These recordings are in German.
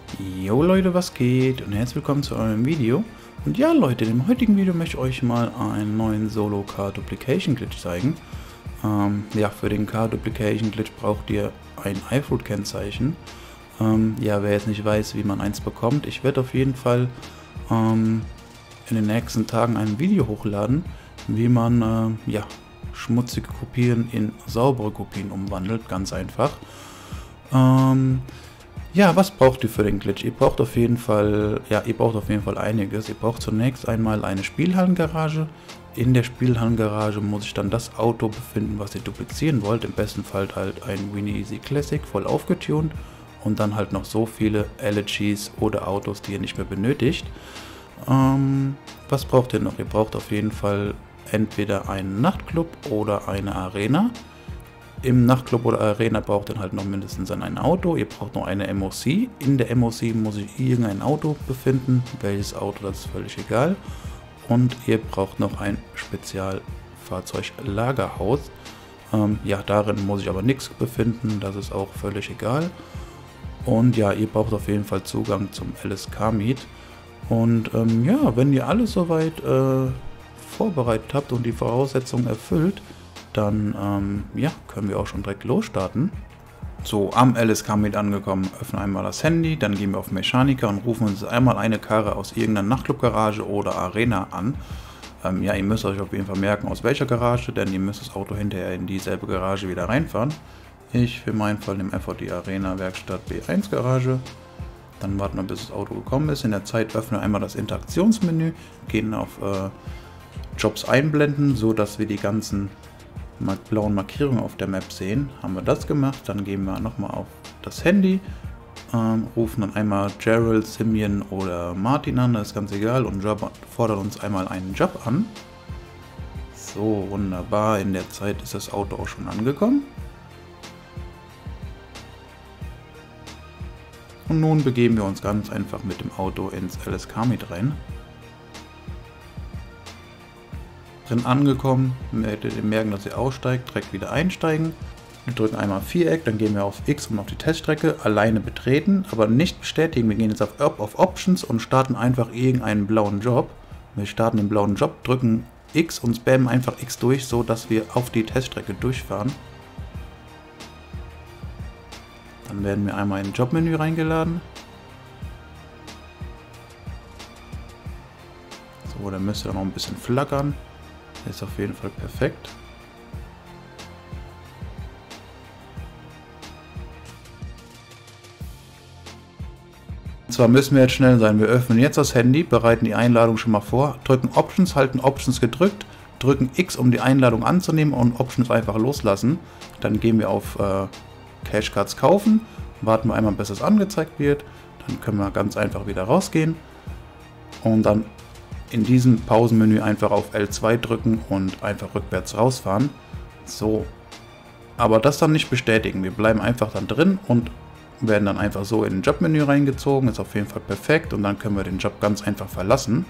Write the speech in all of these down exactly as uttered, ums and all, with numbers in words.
Jo Leute, was geht und herzlich willkommen zu eurem Video. Und ja Leute, in dem heutigen Video möchte ich euch mal einen neuen Solo Car Duplication Glitch zeigen. Ähm, ja, für den Car Duplication Glitch braucht ihr ein iFruit Kennzeichen. Ähm, ja, wer jetzt nicht weiß, wie man eins bekommt, ich werde auf jeden Fall ähm, in den nächsten Tagen ein Video hochladen, wie man äh, ja, schmutzige Kopien in saubere Kopien umwandelt, ganz einfach. Ähm, Ja, was braucht ihr für den Glitch? Ihr braucht auf jeden Fall, ja, ihr braucht auf jeden Fall einiges. Ihr braucht zunächst einmal eine Spielhallengarage. In der Spielhallengarage muss sich dann das Auto befinden, was ihr duplizieren wollt. Im besten Fall halt ein Winnie Easy Classic, voll aufgetunt. Und dann halt noch so viele Elegies oder Autos, die ihr nicht mehr benötigt. Ähm, was braucht ihr noch? Ihr braucht auf jeden Fall entweder einen Nachtclub oder eine Arena. Im Nachtclub oder Arena braucht ihr halt noch mindestens ein Auto. Ihr braucht noch eine M O C. In der M O C muss sich irgendein Auto befinden. Welches Auto, das ist völlig egal. Und ihr braucht noch ein Spezialfahrzeuglagerhaus. Ähm, ja, darin muss sich aber nichts befinden. Das ist auch völlig egal. Und ja, ihr braucht auf jeden Fall Zugang zum L S K Meet. Und ähm, ja, wenn ihr alles soweit äh, vorbereitet habt und die Voraussetzungen erfüllt, dann ähm, ja, können wir auch schon direkt losstarten. So, am L S K Meet angekommen, öffnen einmal das Handy, dann gehen wir auf Mechaniker und rufen uns einmal eine Karre aus irgendeiner Nachtclub-Garage oder Arena an. Ähm, ja, ihr müsst euch auf jeden Fall merken, aus welcher Garage, denn ihr müsst das Auto hinterher in dieselbe Garage wieder reinfahren. Ich für meinen Fall nehme einfach die Arena Werkstatt B eins Garage. Dann warten wir, bis das Auto gekommen ist. In der Zeit öffnen wir einmal das Interaktionsmenü, gehen auf äh, Jobs einblenden, so dass wir die ganzen blauen Markierungen auf der Map sehen. Haben wir das gemacht, dann gehen wir nochmal auf das Handy, ähm, rufen dann einmal Gerald, Simeon oder Martin an, das ist ganz egal, und Job, fordern uns einmal einen Job an. So, wunderbar, in der Zeit ist das Auto auch schon angekommen. Und nun begeben wir uns ganz einfach mit dem Auto ins L S K Meet rein. Drin angekommen, werdet ihr merken, dass ihr aussteigt, direkt wieder einsteigen. Wir drücken einmal Viereck, dann gehen wir auf X und auf die Teststrecke, alleine betreten, aber nicht bestätigen. Wir gehen jetzt auf, auf Options und starten einfach irgendeinen blauen Job. Wir starten den blauen Job, drücken X und spammen einfach X durch, so dass wir auf die Teststrecke durchfahren. Dann werden wir einmal in ein Jobmenü reingeladen. So, dann müsste noch ein bisschen flackern. Ist auf jeden Fall perfekt. Und zwar müssen wir jetzt schnell sein. Wir öffnen jetzt das Handy, bereiten die Einladung schon mal vor, drücken Options, halten Options gedrückt, drücken X, um die Einladung anzunehmen und Options einfach loslassen. Dann gehen wir auf äh, Cashcards kaufen, warten wir einmal, bis es angezeigt wird. Dann können wir ganz einfach wieder rausgehen und dann in diesem Pausenmenü einfach auf L zwei drücken und einfach rückwärts rausfahren. So, aber das dann nicht bestätigen. Wir bleiben einfach dann drin und werden dann einfach so in den Jobmenü reingezogen. Ist auf jeden Fall perfekt und dann können wir den Job ganz einfach verlassen.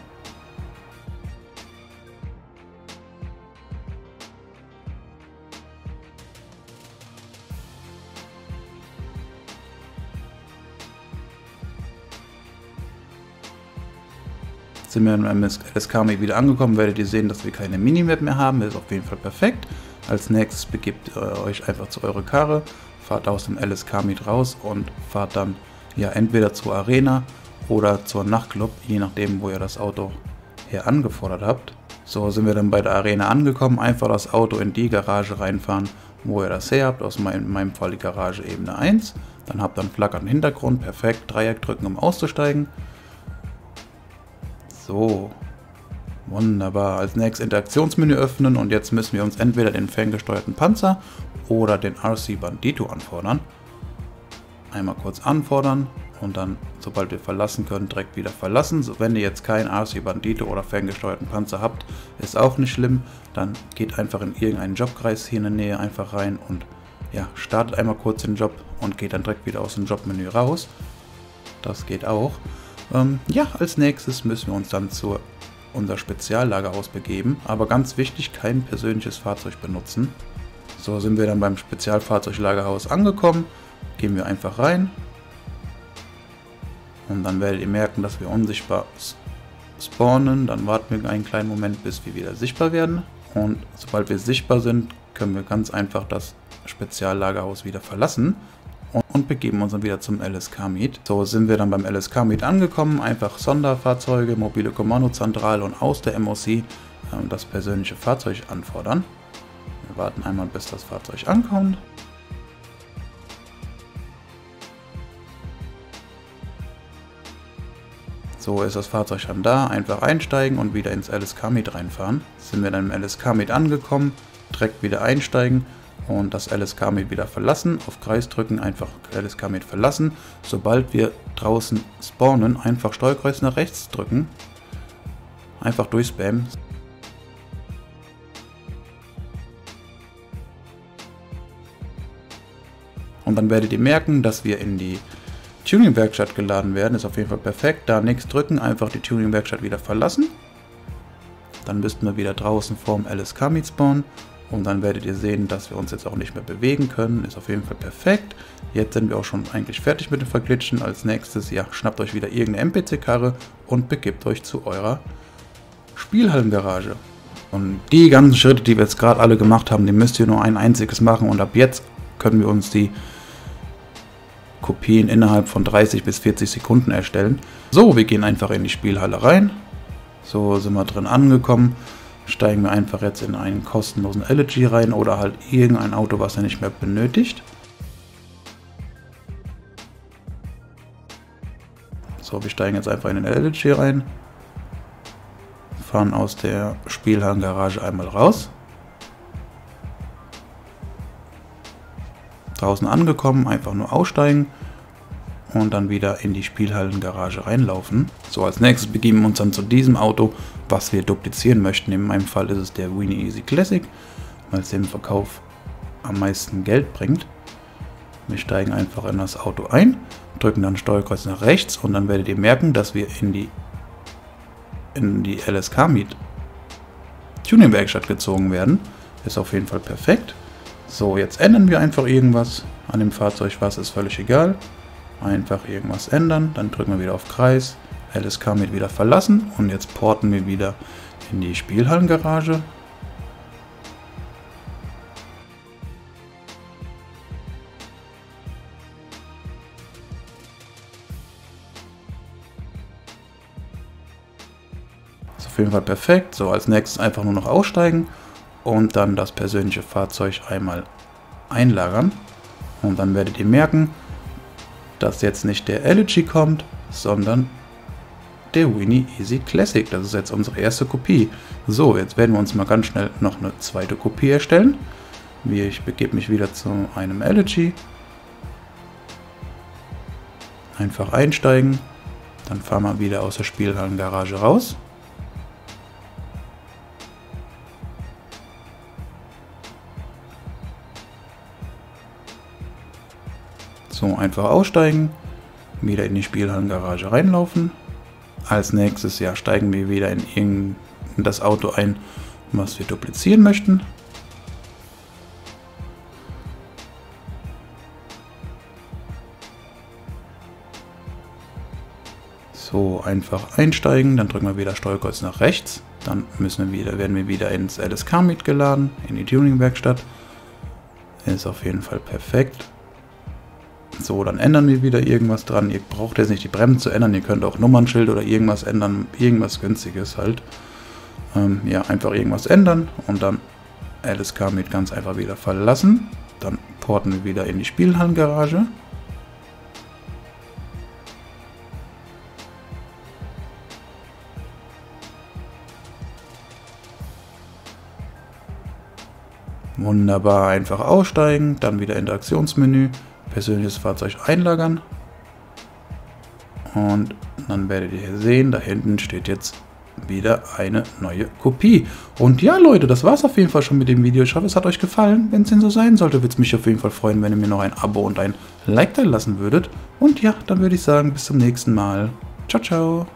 Sind wir im L S K Meet wieder angekommen, werdet ihr sehen, dass wir keine Minimap mehr haben. Das ist auf jeden Fall perfekt. Als nächstes begebt ihr euch einfach zu eurer Karre, fahrt aus dem L S K Meet raus und fahrt dann ja entweder zur Arena oder zur Nachtclub, je nachdem, wo ihr das Auto her angefordert habt. So, sind wir dann bei der Arena angekommen, einfach das Auto in die Garage reinfahren, wo ihr das her habt, aus meinem, in meinem Fall die Garage Ebene eins. Dann habt ihr einen flackernden Hintergrund, perfekt, Dreieck drücken, um auszusteigen. So, wunderbar. Als nächstes Interaktionsmenü öffnen und jetzt müssen wir uns entweder den ferngesteuerten Panzer oder den R C Bandito anfordern. Einmal kurz anfordern und dann, sobald wir verlassen können, direkt wieder verlassen. So, wenn ihr jetzt keinen R C Bandito oder ferngesteuerten Panzer habt, ist auch nicht schlimm. Dann geht einfach in irgendeinen Jobkreis hier in der Nähe einfach rein und ja, startet einmal kurz den Job und geht dann direkt wieder aus dem Jobmenü raus. Das geht auch. Ähm, ja, als nächstes müssen wir uns dann zu unser Speziallagerhaus begeben, aber ganz wichtig, kein persönliches Fahrzeug benutzen. So, sind wir dann beim Spezialfahrzeuglagerhaus angekommen, gehen wir einfach rein, Und dann werdet ihr merken, dass wir unsichtbar spawnen. Dann warten wir einen kleinen Moment, bis wir wieder sichtbar werden. Und sobald wir sichtbar sind, können wir ganz einfach das Speziallagerhaus wieder verlassen und, und begeben uns dann wieder zum L S K Meet. So sind wir dann beim L S K Meet angekommen. Einfach Sonderfahrzeuge, mobile Kommandozentrale und aus der M O C äh, das persönliche Fahrzeug anfordern. Wir warten einmal, bis das Fahrzeug ankommt. So ist das Fahrzeug dann da, einfach einsteigen und wieder ins L S K Meet reinfahren. Sind wir dann im L S K Meet angekommen, direkt wieder einsteigen und das L S K Meet wieder verlassen. Auf Kreis drücken, einfach L S K Meet verlassen. Sobald wir draußen spawnen, einfach Steuerkreuz nach rechts drücken. Einfach durchspammen. Und dann werdet ihr merken, dass wir in die Tuning-Werkstatt geladen werden. Ist auf jeden Fall perfekt. Da nichts drücken, einfach die Tuning-Werkstatt wieder verlassen. Dann müssten wir wieder draußen vorm L S K Meet spawnen. Und dann werdet ihr sehen, dass wir uns jetzt auch nicht mehr bewegen können. Ist auf jeden Fall perfekt. Jetzt sind wir auch schon eigentlich fertig mit dem Verglitschen. Als nächstes, ja, schnappt euch wieder irgendeine N P C-Karre und begebt euch zu eurer Spielhallengarage. Und die ganzen Schritte, die wir jetzt gerade alle gemacht haben, die müsst ihr nur ein einziges machen. Und ab jetzt können wir uns die Kopien innerhalb von dreißig bis vierzig Sekunden erstellen. So, wir gehen einfach in die Spielhalle rein. So sind wir drin angekommen. Steigen wir einfach jetzt in einen kostenlosen Elegy rein oder halt irgendein Auto, was er nicht mehr benötigt. So, wir steigen jetzt einfach in den Elegy rein. Fahren aus der Spielhallengarage einmal raus. Draußen angekommen, einfach nur aussteigen und dann wieder in die Spielhallengarage reinlaufen. So, als nächstes begeben wir uns dann zu diesem Auto, was wir duplizieren möchten. In meinem Fall ist es der Winnie Easy Classic, weil es im Verkauf am meisten Geld bringt. Wir steigen einfach in das Auto ein, drücken dann Steuerkreuz nach rechts und dann werdet ihr merken, dass wir in die, in die L S K Meet Tuning-Werkstatt gezogen werden. Ist auf jeden Fall perfekt. So, jetzt ändern wir einfach irgendwas an dem Fahrzeug, was ist völlig egal. Einfach irgendwas ändern, dann drücken wir wieder auf Kreis, L S K Meet wieder verlassen und jetzt porten wir wieder in die Spielhallengarage. Ist auf jeden Fall perfekt. So, als nächstes einfach nur noch aussteigen. Und dann das persönliche Fahrzeug einmal einlagern. Und dann werdet ihr merken, dass jetzt nicht der Elegy kommt, sondern der Winnie Easy Classic. Das ist jetzt unsere erste Kopie. So, jetzt werden wir uns mal ganz schnell noch eine zweite Kopie erstellen. Ich begebe mich wieder zu einem Elegy. Einfach einsteigen. Dann fahren wir wieder aus der Spielhallengarage raus. So, einfach aussteigen, wieder in die Spielhallengarage reinlaufen. Als nächstes, ja, steigen wir wieder in, in das Auto ein, was wir duplizieren möchten. So, einfach einsteigen, dann drücken wir wieder Steuerkreuz nach rechts. Dann müssen wir wieder, werden wir wieder ins L S K Meet geladen, in die Tuning-Werkstatt. Ist auf jeden Fall perfekt. So, dann ändern wir wieder irgendwas dran. Ihr braucht jetzt nicht die Bremsen zu ändern, ihr könnt auch Nummernschild oder irgendwas ändern, irgendwas günstiges halt. Ähm, ja, einfach irgendwas ändern und dann L S K Meet ganz einfach wieder verlassen. Dann porten wir wieder in die Spielhallengarage. Wunderbar, einfach aussteigen, dann wieder Interaktionsmenü. Persönliches Fahrzeug einlagern und dann werdet ihr hier sehen, da hinten steht jetzt wieder eine neue Kopie. Und ja Leute, das war es auf jeden Fall schon mit dem Video. Ich hoffe, es hat euch gefallen. Wenn es denn so sein sollte, würde es mich auf jeden Fall freuen, wenn ihr mir noch ein Abo und ein Like da lassen würdet. Und ja, dann würde ich sagen, bis zum nächsten Mal. Ciao, ciao.